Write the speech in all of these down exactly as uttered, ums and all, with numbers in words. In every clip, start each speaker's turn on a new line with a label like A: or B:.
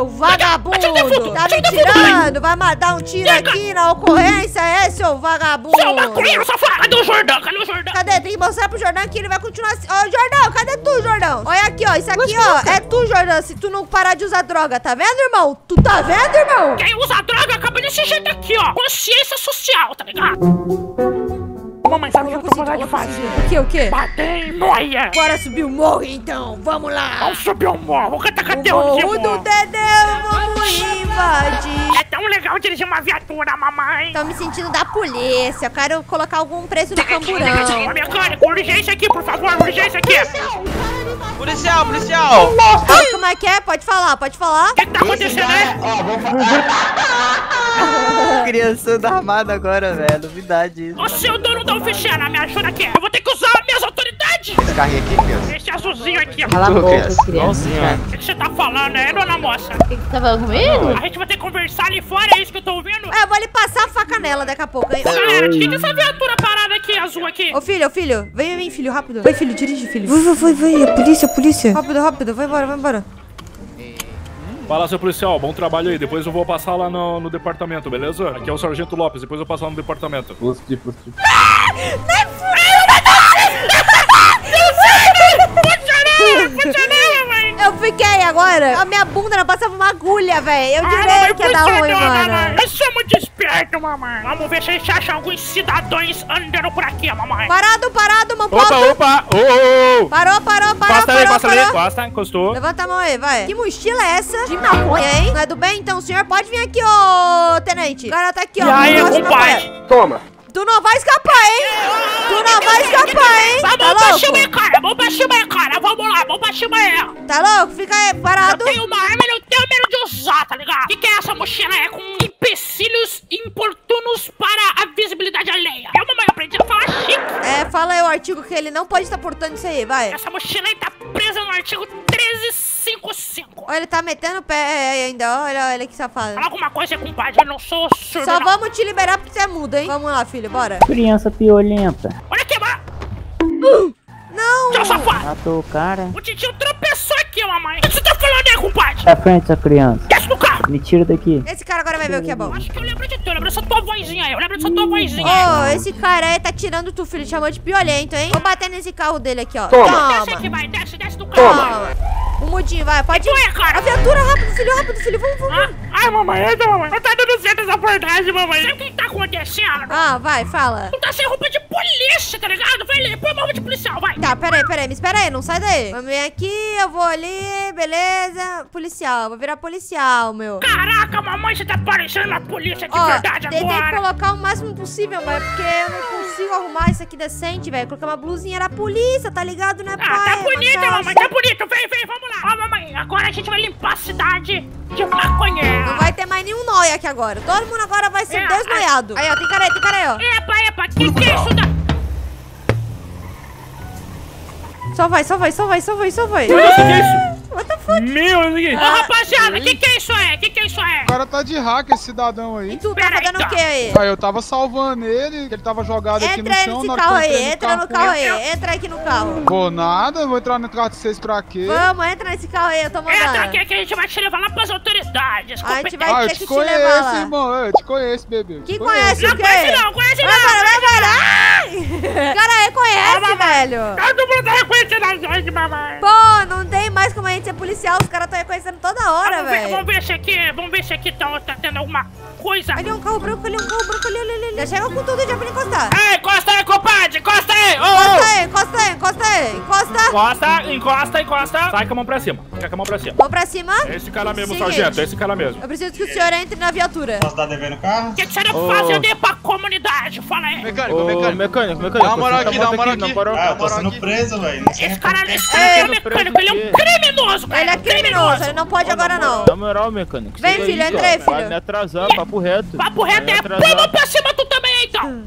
A: seu vagabundo. Tá me tirando? Vai mandar um tiro aqui na ocorrência, é, seu vagabundo?
B: Seu maconheiro safado. Cadê o Jordão? Cadê o Jordão?
A: Cadê? Tem que mostrar pro Jordão que ele vai continuar assim. Ô, Jordão, cadê tu, Jordão? Olha aqui, ó. Isso aqui, ó, é tu, Jordão. Se tu não parar de usar droga, tá vendo, irmão? Tu tá vendo, irmão?
B: Quem usa droga acaba desse jeito aqui, ó. Consciência social, tá ligado? Ô, mamãe, sabe o que eu tô vontade de fazer?
A: O que, o que?
B: Bater em noia.
A: Bora subir o morro, então. Vamos lá.
B: Vamos subir o morro. Vou cantar cadê
A: o
B: o
A: morro do Dedéu, vamos invadir.
B: É tão legal dirigir uma viatura, mamãe.
A: Tô me sentindo da polícia. Eu quero colocar algum preço no camburão.
B: Ô, mecânico, urgência aqui, por favor. Urgência aqui.
C: Policial, policial.
A: Ai, como é que é? Pode falar, pode falar.
B: O que, que tá acontecendo, né?
C: Ó, vou criança armada agora, velho. Novidade isso.
B: Ô, seu dono da oficina, me ajuda aqui. Eu vou ter que usar minhas autoridades.
C: Esse carrinho aqui, criança.
B: Esse azulzinho aqui.
D: Cala a boca, criança.
B: O que, que você tá falando, é, dona moça?
D: O que, que você tá falando comigo?
B: A gente vai ter que conversar ali fora, é isso que eu tô ouvindo?
A: É, eu vou lhe passar a faca nela daqui a pouco, hein?
B: Ô, galera, o que, que essa viatura parada aqui, azul aqui?
A: Ô, filho, ô, filho. Vem, vem, filho, rápido. Vai, filho, dirige, filho. Vai, vai, vai, vai. A polícia, a polícia. Rápido, rápido. Vai embora, vai embora.
E: Fala, seu policial, bom trabalho aí. Depois eu vou passar lá no, no departamento, beleza? Aqui é o Sargento Lopes, depois eu passo lá no departamento.
F: Positivo, positivo.
A: Eu fiquei agora. A minha bunda não passava uma agulha, velho. Eu direi que ia dar ruim, mano.
B: Nós somos despertos, mamãe. Vamos ver se a gente acha alguns cidadãos andando por aqui, mamãe.
A: Parado, parado, mão
E: Opa,
A: posta.
E: opa! Ô, ô, ô!
A: Parou, parou, parou,
E: Costa
A: parou,
E: ali, costa ali,
A: parou.
E: costa, encostou.
A: Levanta a mão aí, vai. Que mochila é essa? De maconha, hein? Não é do bem? Então o senhor pode vir aqui, ô tenente. O cara tá aqui, ó.
B: E aí,
A: Não gosta de
B: compadre?
A: maconha.
F: Toma.
A: Tu não vai escapar, hein? Tu não vai escapar, hein?
B: Vamos
A: Tá
B: pra cima aí,
A: louco?
B: cara. Vamos pra cima aí, cara. Vamos lá, vamos pra cima aí.
A: Tá louco? Fica aí, parado.
B: Eu tenho uma arma e não tenho medo de usar, tá ligado? O que, que é essa mochila? É com empecilhos importunos para a visibilidade alheia. Eu, mamãe, aprendi a falar chique.
A: É, fala aí o artigo que ele não pode estar portando isso aí, vai.
B: Essa mochila aí tá presa no artigo treze cinquenta e cinco.
A: Ó, ele tá metendo o pé ainda, olha, olha que safado.
B: Fala alguma coisa, compadre. Eu não sou surdo,
A: Só
B: não.
A: vamos te liberar porque você é mudo, hein? Vamos lá, filho, bora.
D: Criança piolenta.
B: Olha aqui, mano.
A: Não!
B: Seu safado.
D: Matou o cara.
B: O titio tropeçou aqui, mamãe. O que você tá falando aí, compadre?
D: Pra frente, essa criança.
B: Desce do carro.
D: Me tira daqui.
A: Esse cara agora vai ver o que é bom.
B: Acho que eu lembro de tu. Eu lembro dessa tua vozinha aí. Eu lembro dessa tua vozinha
A: Ô,
B: aí.
A: esse cara aí tá tirando tu, filho. Chamou de piolento, hein? Vou bater nesse carro dele aqui, ó.
F: Toma.
B: Desce
A: Toma.
B: aqui, vai. Desce, desce do carro.
A: Toma. O mudinho, vai. Pode
B: Que foi,
A: ir.
B: cara?
A: A viatura, rápido, filho, rápido, filho. Vamos, vamos.
B: Ah, ai, mamãe, entra, mamãe. Não tá dando certo essa abordagem, mamãe. Sabe o que tá acontecendo?
A: Ah, vai, fala.
B: Tu tá sem roupa de polícia, tá ligado? Vai ali, põe uma roupa de policial, vai.
A: Tá, peraí, peraí, me espera aí, não sai daí. Vamos vir aqui, eu vou ali, beleza. Policial, vou virar policial, meu.
B: Caraca, mamãe, você tá parecendo uma polícia de
A: Ó,
B: verdade
A: tentei
B: agora.
A: colocar o máximo possível, mas é porque eu não consigo arrumar isso aqui decente, velho. Colocar uma blusinha da polícia, tá ligado, né, pai?
B: Ah, tá
A: Uma
B: bonito,
A: calça.
B: mamãe, tá bonito. Vem, vem, vamos lá. Ó, mamãe, agora a gente vai limpar a cidade de maconheiro.
A: Não vai ter mais nenhum nóia aqui agora. Todo mundo agora vai ser
B: É,
A: desnoiado. Aí, ó, tem cara aí, tem cara aí, ó.
B: Epa, epa, que que é isso da...
A: Só vai, só vai, só vai, só vai, só vai.
E: Meu Deus, o que é isso?
A: What the fuck?
E: Meu, olha aqui.
B: Ô, rapaziada, que que é isso aí? Que que é isso aí?
G: O cara tá de hack, esse cidadão
A: E
G: aí.
A: tu tá
B: Pera aí,
A: fazendo
B: tá.
A: o que aí?
G: Aí eu tava salvando ele, que ele tava jogado aqui no
A: Entra aí
G: chão.
A: nesse
G: na hora
A: carro
G: que eu
A: aí,
G: entrei
A: entra no
G: com
A: carro
G: ele.
A: aí, entra aqui no carro.
G: Vou nada, vou entrar no carro de vocês pra quê?
A: Vamos, entra nesse carro aí, eu tô mandando.
B: Entra aqui que a gente vai te levar lá pras autoridades.
A: A gente vai
G: Ah, eu
A: ter
G: te
A: que te levar lá.
G: conheço, irmão. Eu te conheço, bebê. Eu te
A: Quem
G: conheço.
A: conhece o
B: Não
A: quê?
B: conhece não, conhece
A: Vai
B: não.
A: embora, vai embora. Ai! Cara, reconhece, velho.
B: Todo mundo tá reconhecendo a gente, mamãe.
A: Pô, não tem mais como a gente ser policial. Os caras tão reconhecendo toda hora,
B: Vamos ver,
A: velho.
B: vamos ver se aqui, vamos ver se aqui tá, tá tendo alguma coisa.
A: Ali é um carro branco, ali é um carro branco, ali, ali, ali. Já chega com tudo já pra ele encostar.
B: Ei, encosta aí, compadre, encosta aí. Ô,
A: Encosta
B: ô.
A: aí, encosta aí, encosta aí. Encosta.
E: Encosta, encosta, encosta. Sai com a mão pra cima. Fica com a mão pra cima.
A: Mão pra cima.
E: Esse cara mesmo,
A: Seguinte.
E: sargento. Esse cara mesmo.
A: Eu preciso que o senhor entre na viatura.
C: Posso dar devendo o carro?
B: O que que você não
E: Ô.
B: faz ali pra comunidade? Fala aí.
C: Mecânico,
F: Ô,
C: mecânico.
F: mecânico, mecânico.
C: Dá uma moral
F: você
C: aqui,
F: tá
C: dá uma
F: morto
C: moral
F: aqui,
C: aqui.
F: na moral,
C: Ah,
F: na
C: eu tô
F: moral
C: sendo
F: aqui.
C: preso, velho. Não sei
B: Esse cara,
C: porquê.
B: esse cara é
E: Ei,
B: mecânico, ele é um criminoso, cara.
A: Ele é criminoso, ele não pode agora não.
F: Na moral, mecânico.
A: Vem,
F: chega
A: filho,
F: aí,
A: entra aí,
F: ó. Vai
A: filho.
F: me atrasar, papo reto.
B: Papo reto
F: Vai me
B: é,
F: atrasar.
B: põe a mão pra cima tu também, então. Põe a mão pra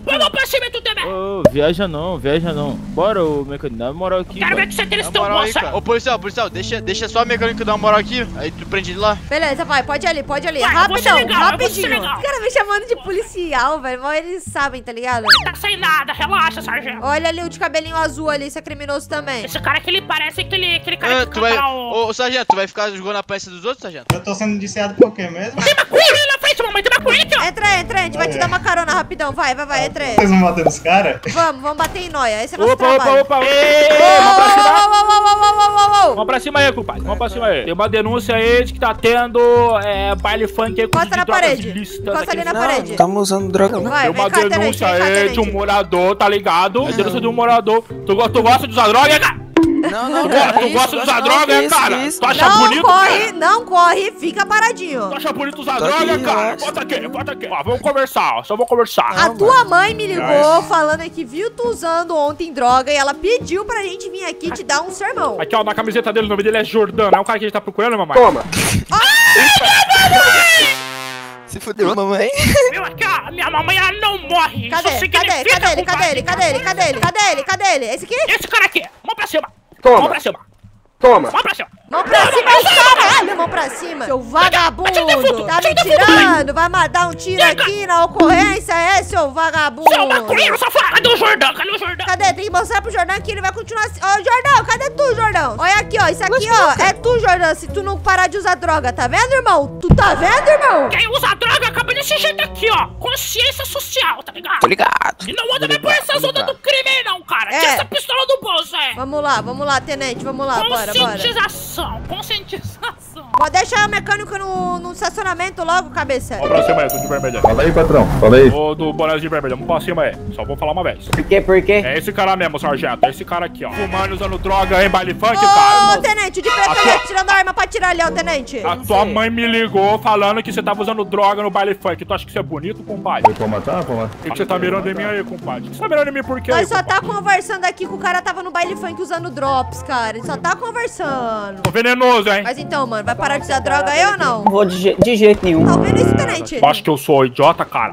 B: conhecimento também.
F: Ô, viaja não, viaja não. Bora, ô mecânico, dá uma moral aqui.
B: Quero
F: mano.
B: ver que você tem esse teu
H: Moral aí,
B: bolso.
H: cara. Ô, policial, policial, deixa, deixa só a mecânica dar uma moral aqui, aí tu prende ele lá.
A: Beleza, vai, pode ir ali, pode ir ali.
B: Vai, eu vou ser
A: Rapidão,
B: legal, eu vou ser
A: rapidinho.
B: legal.
A: Os caras me chamando de policial, velho. Mas eles sabem, tá ligado?
B: Tá sem nada, relaxa, sargento.
A: Olha ali o de cabelinho azul ali, isso é criminoso também.
B: Esse cara que ele parece aquele, aquele cara
H: Ah,
B: que
H: tu vai...
B: canta o...
H: Ô, ô, sargento, tu vai ficar jogando a peça dos outros, sargento?
C: Eu tô sendo indiciado por quê mesmo?
B: Tem maconha ali na frente, mamãe, tem maconha aqui, ó.
A: Entra aí, entra aí, a gente vai te dar uma carona rapidão. Vai, vai, vai, entra aí.
C: Vocês vão bater nos caras?
A: Vamos, vamos bater em nóia. Esse é nosso
E: Opa, opa,
A: trabalho.
E: opa. Ei,
A: Ô,
E: vamos pra cima.
A: ô, ô, ô, ô, ô, ô, ô, ô.
E: Vamos pra cima aí, compadre. Vamos pra cima aí. Tem uma denúncia aí de que tá tendo é, baile funk aí com
A: Encosta na parede. Encosta ali na parede.
I: Estamos usando droga, não.
A: Vai,
E: Tem
A: vem
E: uma
A: cá, tenente,
E: denúncia
A: vem cá,
E: aí
A: tenente.
E: de um morador, tá ligado? É denúncia de um morador. Tu, go- tu gosta de usar droga, cara?
I: Não, não,
E: Cara,
I: cara.
E: tu
I: isso,
E: gosta de usar
I: não,
E: droga,
I: que isso,
E: cara?
I: que isso.
E: Tu acha
A: Não
E: bonito,
A: corre,
E: cara?
A: não corre, fica paradinho.
E: Tu acha bonito usar
I: Tá
E: droga,
I: aqui,
E: cara?
I: relaxa.
E: Bota aqui, bota aqui. Ó, vamos conversar, ó. Só vou conversar.
A: A tua mãe me ligou falando que viu tu usando ontem droga e ela pediu pra gente vir aqui te dar um sermão.
E: Aqui, ó, na camiseta dele, o nome dele é Jordano. É o cara que a gente tá procurando, mamãe?
I: Toma. Se fudeu, mamãe.
B: Viu aqui, ó, minha mamãe, ela não morre.
A: Cadê?
B: Isso
A: Cadê?
B: significa,
A: Cadê ele? Cadê
B: compadre.
A: ele? Cadê ele? Cadê ele? Cadê ele? Cadê ele? Esse aqui?
B: Esse cara aqui, mão pra cima.
I: Toma.
B: Mão pra cima.
I: Toma.
B: Mão pra cima.
A: Mão pra cima, caralho, mão pra cima. Seu vagabundo. Tá me tirando? Vai mandar um tiro aqui na ocorrência, é, seu vagabundo?
B: Seu maconheiro safado. Cadê o Jordão? Cadê o Jordão?
A: Cadê? Tem que mostrar pro Jordão que ele vai continuar assim. Ô, Jordão, cadê tu, Jordão? Olha aqui, ó. Isso aqui, ó, é tu, Jordão, se tu não parar de usar droga. Tá vendo, irmão? Tu tá vendo, irmão?
B: Quem usa droga acaba desse jeito aqui, ó. Consciência social, tá ligado?
I: Tô ligado.
B: E não anda nem por essa zona do crime aí, não, cara.
A: É.
B: Tira essa pistola do bolso, é.
A: Vamos lá, vamos lá, tenente. Vamos lá, bora, bora.
B: Conscientização, conscientização.
A: Pode deixar o mecânico no, no estacionamento logo, cabeça.
E: Vamos pra cima aí, tô de vermelho.
J: Fala aí, patrão. Fala aí.
E: Ô, do boné de vermelho, vamos pra cima aí. Só vou falar uma vez.
D: Por quê? Por quê?
E: É esse cara mesmo, sargento. É esse cara aqui, ó. Fumando, usando droga em baile funk, cara.
A: Ô, tenente, de preto ali, tirando a arma pra tirar ali, ó, tenente.
E: A tua mãe me ligou falando que você tava usando droga no baile funk. Tu acha que isso é bonito, compadre?
J: Pode matar? Pode matar.
E: Por que que você tá mirando em mim aí, compadre? Você tá mirando em mim por quê?
A: Nós só
E: compadre?
A: tá conversando aqui que o cara tava no baile funk usando drops, cara. Ele só tá conversando.
E: Tô venenoso, hein?
A: Mas então, mano, vai parar de usar droga aí ou não?
D: Não vou de, je- de jeito nenhum.
A: Tá ouvindo isso, tenente?
E: Tu acha que eu sou idiota, cara?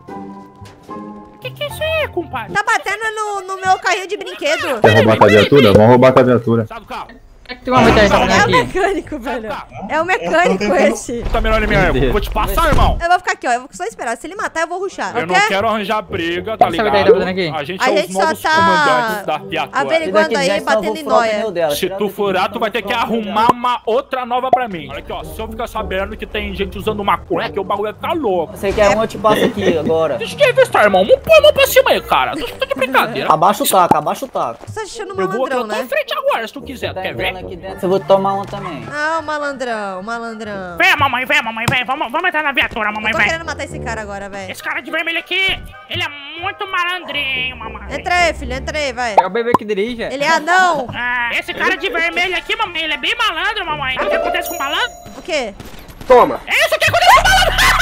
B: Que que é isso aí, compadre?
A: Tá batendo no, no meu carrinho de brinquedo.
J: Quer roubar a viatura? Vamos roubar a viatura.
E: Sai do carro.
D: Tem uma moita aí, tá
A: É o
D: aqui.
A: mecânico, velho. É o mecânico
C: Eu tô tentando-
A: esse.
E: Tu tá mirando em mim aí? Eu vou te passar, irmão.
A: Eu vou ficar aqui, ó. Eu vou só esperar. Se ele matar, eu vou ruxar.
E: Eu não
A: Ok?
E: quero arranjar briga, tá
D: Sabe o que tá
E: ligado?
D: fazendo aqui?
E: A gente
A: A
E: é os
A: gente só
E: novos
A: tá
E: comandantes da viatura.
A: averiguando aí, batendo em nóia.
E: Se tu furar, tu vai ter que arrumar uma outra nova pra mim. Olha aqui, ó. Se eu ficar sabendo que tem gente usando maconha, que o bagulho vai ficar louco.
D: Você quer um, eu te passo aqui agora.
E: Deixa eu ver, irmão. Vamos pôr a mão pra cima aí, cara. Tô, tô de brincadeira.
D: Abaixa o taco, abaixa o taco.
A: Você tá achando
E: Eu vou,
A: malandrão,
E: eu tô em
A: né?
E: frente agora, se tu quiser. Tu
D: Tá
E: quer ver?
D: entrando aqui dentro. Eu vou tomar um também.
A: Ah, malandrão, malandrão.
B: Vem, mamãe, vem, mamãe, vem. Vamos, vamos entrar na viatura, mamãe,
A: Tô
B: vem.
A: querendo matar esse cara agora, velho.
B: Esse cara de vermelho aqui, ele é muito malandrinho, mamãe.
A: Entra aí, filho, entra aí, vai.
D: É o bebê que dirige.
A: Ele é anão.
B: Ah, esse cara de vermelho aqui, mamãe, ele é bem malandro, mamãe. Sabe o que acontece com malandro?
A: O quê?
I: Toma.
B: É isso que acontece com malandro!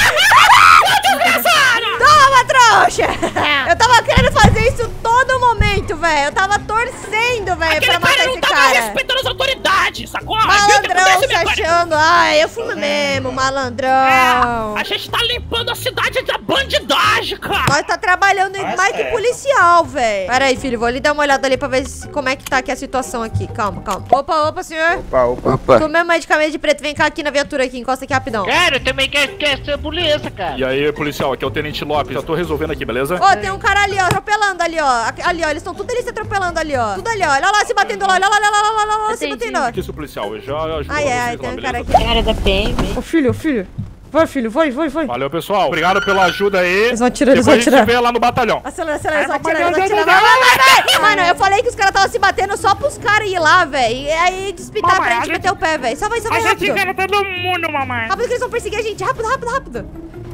B: Desgraçado!
A: Toma, trouxa! Eu tava querendo fazer isso todo momento, velho. Eu tava torcendo, velho,
B: Aquele
A: pra matar
B: cara não
A: esse
B: tava
A: cara.
B: respeitando as autoridades, sacou? Viu o que
A: Malandrão
B: acontece,
A: se
B: minha coisa?
A: achando. Ai, eu fumo mesmo, malandrão.
B: É, a gente tá limpando a cidade da bandidagem, cara.
A: Nós tá trabalhando
C: Mas
A: mais que
C: é.
A: policial, velho. Pera aí, filho, vou ali dar uma olhada ali pra ver se- como é que tá aqui a situação aqui. Calma, calma. Opa, opa, senhor.
I: Opa, opa. Opa.
A: Tu mesmo medicamento de preto, vem cá aqui na viatura aqui, encosta aqui rapidão.
B: Cara, eu também quero ter essa beleza, cara.
E: E aí, policial, aqui é o Tenente Lopes. Já tô resolvendo aqui, beleza?
A: Ô, tem um cara ali, ó, atropelando ali, ó. Aqui- Ali, ó, eles estão tudo ali se atropelando ali, ó. Tudo ali, ó. Olha lá, se batendo lá, olha lá, olha lá, olha lá, olha lá, se batendo, ó.
E: Que isso, policial? Eu já ajudo
A: Ai,
E: vocês
A: ai,
E: lá,
A: tem um
E: beleza?
A: cara aqui.
D: Cara da P M.
A: Ô, filho, filho. Vai, filho, vai, vai, vai.
E: Valeu, pessoal. Obrigado pela ajuda aí.
A: Eles vão atirar, eles
E: Depois
A: vão
E: a gente
A: atirar.
E: se vê lá no batalhão.
A: Acelera, acelera, só
E: Ai,
A: atira,
E: mamãe,
A: só atira.
E: não,
A: Vai,
E: não,
A: vai, vai, vai. Mano, eu falei que os caras estavam se batendo só pros caras ir lá, velho. E aí despitar
B: Mamãe,
A: pra
B: a
A: gente
B: gente-
A: meter o pé, velho. Só vai, só
B: A
A: vai
B: gente
A: rápido.
B: engana todo mundo, mamãe.
A: Rápido que eles vão perseguir a gente. Rápido, rápido, rápido.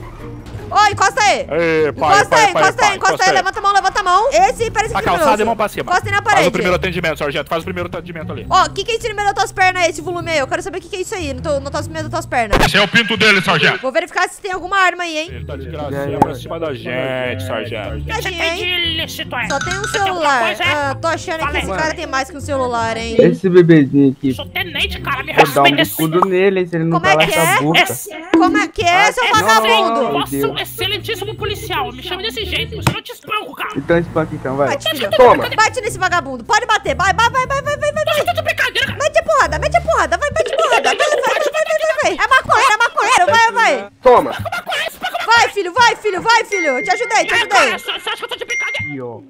A: Ô, encosta aí.
E: Ei, pai,
A: Encosta
E: pai,
A: aí,
E: pai,
A: encosta
E: pai,
A: aí, encosta aí. Levanta a mão, levanta a mão. Esse parece
E: A
A: criminoso.
E: calçada e mão pra cima.
A: Encosta aí na
E: Faz o
A: parede.
E: primeiro atendimento, sargento. Faz o primeiro atendimento ali.
A: Ó, o que que é isso no meio das tuas pernas aí, esse volume aí? Eu quero saber o que que é isso aí no, teu, no tuas- meio das tuas pernas.
E: Esse é o pinto dele, sargento.
A: Vou verificar se tem alguma arma aí, hein?
E: Ele tá de gracinha pra cima da gente, sargento.
B: Você
A: Tadinho,
B: tem de
A: hein?
B: ilícito, é?
A: Só tem um
B: Você tem alguma
A: celular.
B: coisa, é?
A: Ah, tô achando que
B: Fala
A: esse
B: aí.
A: cara tem mais que um celular, hein?
I: Esse bebezinho aqui.
B: Eu sou tenente, cara, me
I: Vou dar um
B: respeita esse...
I: bicudo nele se ele não
A: Como é
I: calar
A: que
I: essa
A: é?
I: boca.
B: Esse...
A: Como é que é, seu
B: Esse
A: vagabundo?
I: Não,
B: Posso
I: Deus.
B: excelentíssimo policial. Me chama desse jeito, você não te espanco, cara.
I: Então espanca então, vai.
A: Bate, filho.
I: Toma.
A: Bate nesse vagabundo. Pode bater. Vai, vai, vai, vai, vai, vai, vai.
B: Você tá de brincadeira, cara.
A: Mete a porrada, mete a porrada. Vai, mete a porrada. Vai, vai, vai, vai, vai, vai. É maconheiro, é maconheiro. Vai, vai.
I: Toma.
A: Vai, filho, vai, filho, vai, filho. Te ajudei, te ajudei.
B: Você acha que eu tô de brincadeira?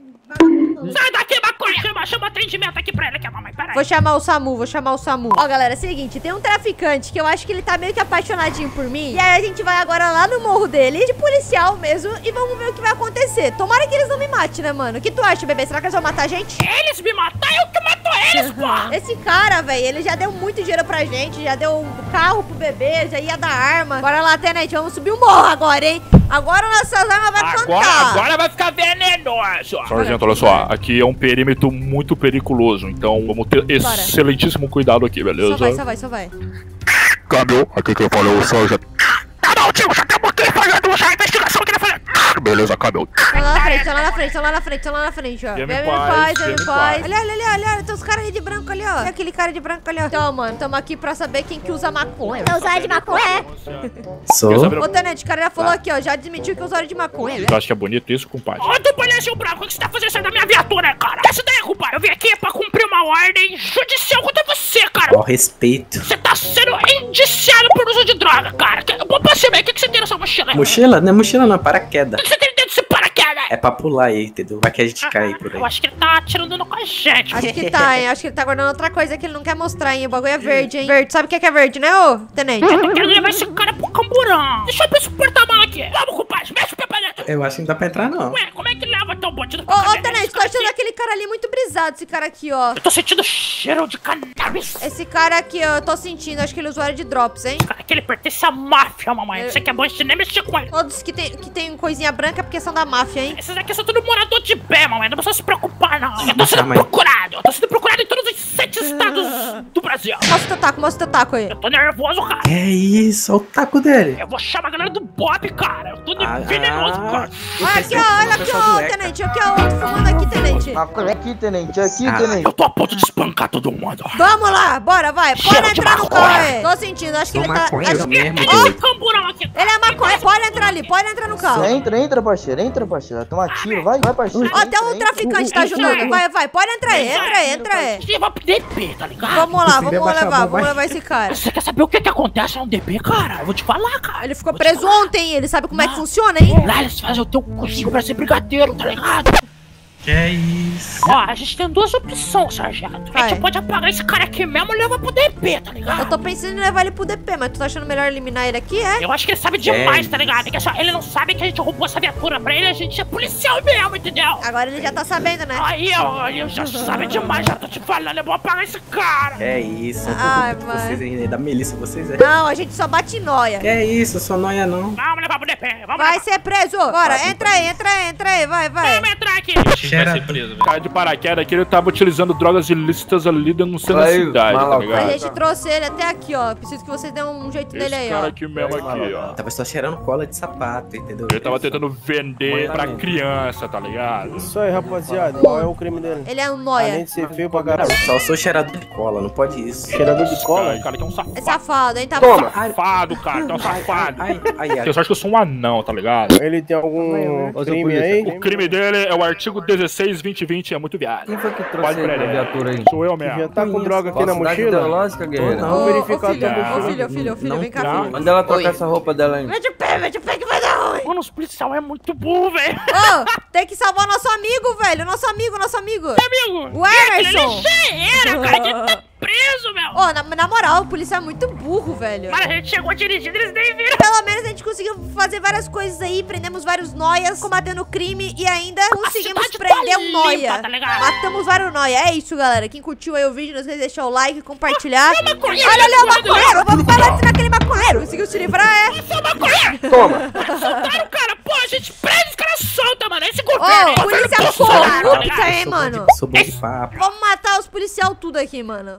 B: Sai daqui, maconha! Chama, chama atendimento aqui pra ele, que é a mamãe, peraí.
A: Vou chamar o SAMU, vou chamar o SAMU. Ó, galera, é o seguinte, tem um traficante que eu acho que ele tá meio que apaixonadinho por mim. E aí a gente vai agora lá no morro dele, de policial mesmo, e vamos ver o que vai acontecer. Tomara que eles não me matem, né, mano? O que tu acha, bebê? Será que eles vão matar a gente?
B: Eles me matar, eu que mato eles, pô!
A: Esse cara, velho, ele já deu muito dinheiro pra gente, já deu um carro pro bebê, já ia dar arma. Bora lá, tenente, vamos subir o morro agora, hein? Agora nossas armas vai
E: Agora,
A: cantar.
E: agora vai ficar venenoso. Sargento, olha só, aqui é um perímetro muito periculoso, então vamos ter
A: Bora.
E: excelentíssimo cuidado aqui, beleza?
A: Só vai, só vai, só vai.
J: Câmbio, aqui quem falou é o sargento.
B: Tá bom, tio, já estamos aqui fazendo já a investigação que ele faz.
J: Beleza, câmbio.
A: Estão lá na frente, estão lá na frente, estão lá na frente, estão lá na frente, ó.
E: Vem
A: Vem
E: em
A: em
E: paz,
A: paz,
E: vem
A: vem
E: em
A: em
E: paz.
A: paz. Olha, olha, olha, olha, tem uns caras ali de branco ali, ó. Olha aquele cara de branco ali, ó. Então, mano, estamos aqui pra saber quem que usa maconha. É usuário de maconha?
D: Sou.
E: Quer saber o
A: Ô, tenente, o cara já falou aqui, ó, já admitiu que é usuário de maconha.
E: Tu acha que é bonito isso, compadre?
B: Ô, tu palhacinho branco, o que você tá fazendo isso da minha viatura, cara? Essa daí, compadre, eu vim aqui pra cumprir uma ordem judicial contra você, cara.
D: Ó, respeito.
B: Você tá sendo indiciado por uso de droga, cara. Que- Eu posso saber o que que você tem na sua mochila?
D: Mochila? Não é mochila não, é paraquedas.
B: O que você tem dentro desse paraquedas?
D: É pra pular aí, entendeu? Vai que a gente cai por
B: Eu
D: aí.
B: acho que ele tá atirando no com a gente.
A: Acho que tá, hein, acho que ele tá guardando outra coisa que ele não quer mostrar, hein. O bagulho é verde, hein. Verde, sabe o que é que é verde, né, ô, tenente?
B: Eu tô querendo levar esse cara pro camburão. Deixa eu ver se o porta-mala aqui. Vamos, compadre, mexe o pé pra dentro.
D: Eu acho que não dá pra entrar não.
B: Ué, como é que leva tão bandido
A: Ô,
B: pra
A: ô,
B: cadeia?
A: tenente,
B: Esse
A: tô
B: cara
A: achando
B: aqui-
A: aquele cara ali muito brisado, esse cara aqui, ó.
B: Eu tô sentindo cheiro de cannabis.
A: Esse cara aqui, ó, eu tô sentindo, acho que ele é usuário de drops, hein.
B: Cara, que ele pertence à máfia, mamãe. Você que é bom, a gente nem mexer com ele.
A: Todos que tem, que tem coisinha branca porque são da máfia, hein.
B: Esses aqui são tudo morador de pé, mamãe. Não precisa se preocupar, não. Eu tô sendo
D: Calma aí.
B: procurado. Eu tô sendo procurado em todos os sete estados do Brasil.
A: Mostra o teu taco, mostra o teu taco aí.
B: Eu tô nervoso, cara.
D: É isso, olha o taco dele.
B: Eu vou chamar a galera do Bob, cara. Eu tô
D: Ah,
B: venenoso,
D: ah.
B: cara.
A: Olha aqui, ó, olha aqui, ó, tenente, aqui, ó, outro fumando aqui, tenente.
I: Aqui, tenente, aqui,
D: Ah.
I: tenente.
B: Eu tô a ponto de espancar todo mundo.
A: Vamos lá, bora, vai,
B: Cheiro
A: pode
B: de
A: entrar no
B: maconha.
A: carro aí. Tô sentindo, acho que
D: Sou
A: ele tá...
D: maconheiro
A: acho-
D: mesmo,
B: Tem
D: doido.
B: esse camburão aqui.
A: Ele é maconha, pode entrar ali, pode entrar no carro.
I: Entra, entra, parceiro, entra, parceiro. Toma tiro, vai, vai, parceiro.
A: Ó, até um traficante tá ajudando, vai, vai, pode entrar aí, entra aí, entra aí.
B: Você vai pro D P, tá ligado?
A: Vamos lá,
D: Se puder
A: vamos
D: baixar a
A: levar,
D: mão,
A: vamos
D: vai.
A: levar esse cara.
B: Você quer saber o que que acontece no D P, cara? Eu vou te falar, cara.
A: Ele ficou
B: Vou te
A: preso
B: falar.
A: ontem, ele sabe como é que funciona, hein?
B: Lá eles fazem o teu cursinho pra ser brigadeiro, tá ligado?
D: Que é isso?
B: Ó, a gente tem duas opções, sargento. A
A: Vai.
B: gente pode apagar esse cara aqui mesmo e levar pro D P, tá ligado?
A: Eu tô pensando em levar ele pro D P, mas tu tá achando melhor eliminar ele aqui, é?
B: Eu acho que ele sabe demais,
D: É
B: tá ligado? É que só ele não sabe que a gente roubou essa viatura pra ele, a gente é policial mesmo, entendeu?
A: Agora ele já tá sabendo, né?
B: Aí, ó, eu já sabe demais, já tô te falando, eu vou apagar esse cara.
D: Que é isso? Eu tô
A: Ai,
D: com
A: mãe.
D: vocês aí, da milícia, vocês é.
A: Não, a gente só bate em noia.
D: Que é isso, eu sou noia não.
B: Vamos levar pro D P, vamos
A: Vai
B: levar.
A: ser preso. Bora, entra aí, entra aí, entra aí, vai, vai.
B: Vamos entrar aqui.
E: O cara de paraquedas aqui, ele tava utilizando drogas ilícitas ali no centro da
I: Aí,
E: cidade, tá
I: maluco.
A: A
E: ligado?
A: gente trouxe ele até aqui, ó. Preciso que vocês dêem um jeito nele
E: Esse
A: aí,
E: cara
A: ó.
E: aqui mesmo aqui, ó.
D: Tava só cheirando cola de sapato, entendeu?
E: Ele tava tentando vender pra criança, tá ligado?
K: Isso aí, rapaziada. Qual é o crime dele?
A: Ele é um
K: Além
A: noia.
K: de ser feio pra caralho.
D: Só sou cheirador de cola, não pode isso.
K: Cheirador de
E: Cara,
K: cola?
E: o cara aqui é um safado.
A: É safado, hein? Tá
I: Toma.
E: Safado, cara, tá um safado.
D: Ai, ai, ai.
E: Eu só acho que eu sou um anão, tá ligado?
K: Ele tem algum
I: Ô, seu
K: crime
I: polícia.
K: aí?
E: O crime dele é o artigo dezesseis, vinte e vinte, é muito viado.
I: Quem foi que
E: Pode
I: trouxe ele
E: prender.
I: na viatura aí?
E: Sou eu
K: Já
E: mesmo.
K: tá com droga aqui na
I: Falsidade
K: mochila?
I: ideológica, guerreiro?
K: Não.
A: Ô,
K: Vamos
A: ô,
K: verificar
A: filho,
K: a tua
A: ô
K: mochila.
A: filho, ô filho, ô filho,
D: Não
A: vem cá,
D: tá.
A: filho.
I: Manda ela trocar essa roupa dela aí.
A: Mete o pé, mete o pé que vai dar ruim.
B: Mano, os policial é muito burro, velho.
A: Ô, tem que salvar o nosso amigo, velho. Nosso amigo, nosso amigo.
B: Amigo.
A: O Emerson.
B: Ele já era, cara, que ele tá preso, meu.
A: Ô, na, na moral, o policial é muito burro, velho.
B: Mano, a gente chegou dirigindo, eles nem viram.
A: Pelo menos a gente conseguiu fazer várias coisas aí, prendemos vários noias, combatendo o crime e ainda conseguimos
B: cidade
A: prender
B: tá
A: um noia.
B: limpa, tá ligado?
A: Matamos vários noia. É isso, galera. Quem curtiu aí o vídeo, não esqueça de deixar o like, compartilhar.
B: Olha o maconheiro,
A: Olha ali o
B: olha o
A: maconheiro. Vamos bater naquele maconheiro. Conseguiu se livrar, é?
B: Seu maconheiro.
I: Toma.
B: Soltaram o cara, pô, a gente prende os caras solta, mano. Esse
A: Ô,
B: governo aí,
A: polícia
B: governo Bolsonaro, tá
A: corrupta,
B: ligado?
A: hein, mano?
D: Sou bom de papo.
A: Vamos matar os policial tudo aqui, mano.